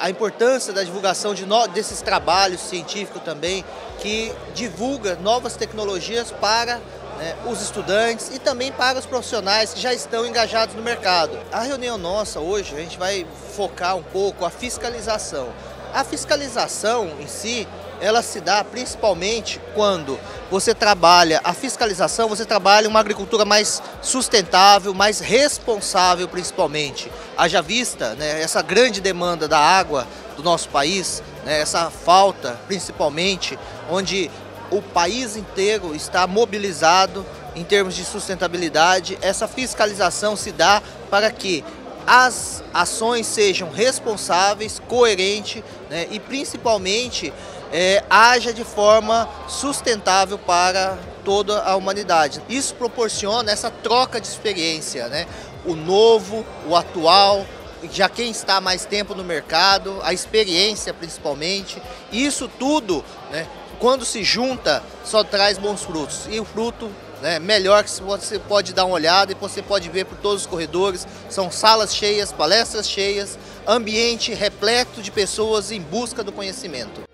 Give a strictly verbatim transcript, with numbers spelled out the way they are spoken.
a importância da divulgação de no, desses trabalhos científicos também, que divulga novas tecnologias para né, os estudantes e também para os profissionais que já estão engajados no mercado. A reunião nossa hoje, a gente vai focar um pouco a fiscalização. A fiscalização em si, ela se dá principalmente quando você trabalha a fiscalização, você trabalha uma agricultura mais sustentável, mais responsável principalmente. Haja vista né, essa grande demanda da água do nosso país, né, essa falta principalmente, onde o país inteiro está mobilizado em termos de sustentabilidade. Essa fiscalização se dá para que as ações sejam responsáveis, coerentes né, e principalmente é, haja de forma sustentável para toda a humanidade. Isso proporciona essa troca de experiência, né? O novo, o atual, já quem está há mais tempo no mercado, a experiência principalmente. Isso tudo, né, quando se junta, só traz bons frutos. E o fruto né, melhor que você pode dar uma olhada e você pode ver por todos os corredores, são salas cheias, palestras cheias, ambiente repleto de pessoas em busca do conhecimento.